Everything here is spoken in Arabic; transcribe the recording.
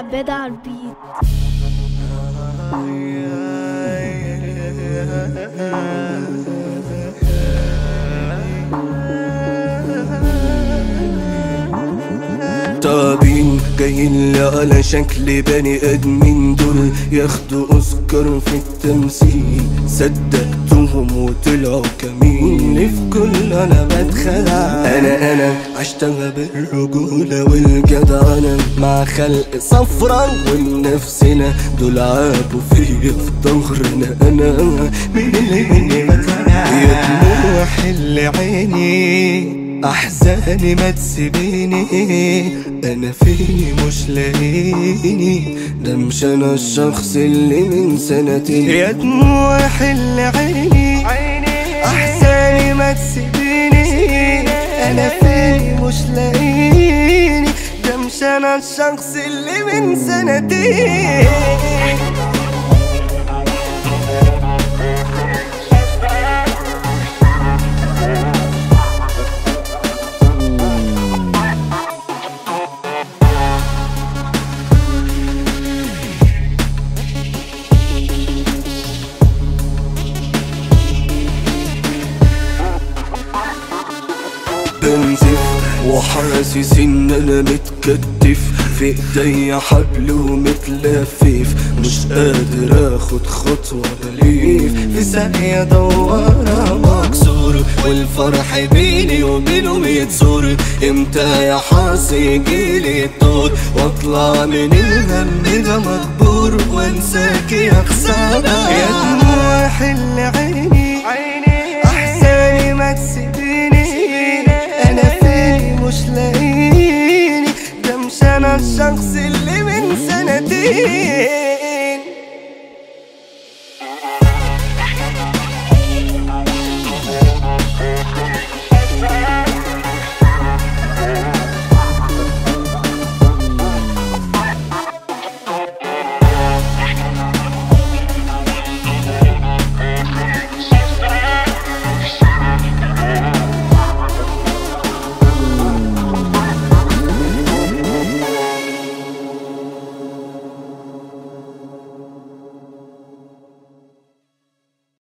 عبادة على البيت. تعبين جايين لي على شكل بني ادمين، دول ياخدوا اوسكار في التمثيل. صدقتهم وطلعوا كمين، في كل انا بتخدع. انا عشتها بالرجولة والجدعنة مع خلق صفرا ونفسنا، دول عابوا فيا في ظهرنا. انا مين اللي مني بتخدع؟ يا دموع حل عيني، احزاني ما تسيبيني، انا فيني مش لاقيني، ده مش انا الشخص اللي من سنتين. يا دموع حل عيني، احزاني ما تسيبيني، انا فيني مش لاقيني، ده مش انا الشخص اللي من سنتين. بنزف وحاسس ان انا متكتف، في ايديا حبل ومتلفف، مش قادر اخد خطوة بليف، في ثانية دوارة مكسور، والفرح بيني وبينه ميتزور. امتى يا حظ يجيلي الدور، واطلع من الهم ده مجبور، وانساك يا خسارة. يا دموع حل عيني، احزاني ما تسيبيني، انا فيني مش لاقيني، ده مش انا الشخص اللي من سنتين.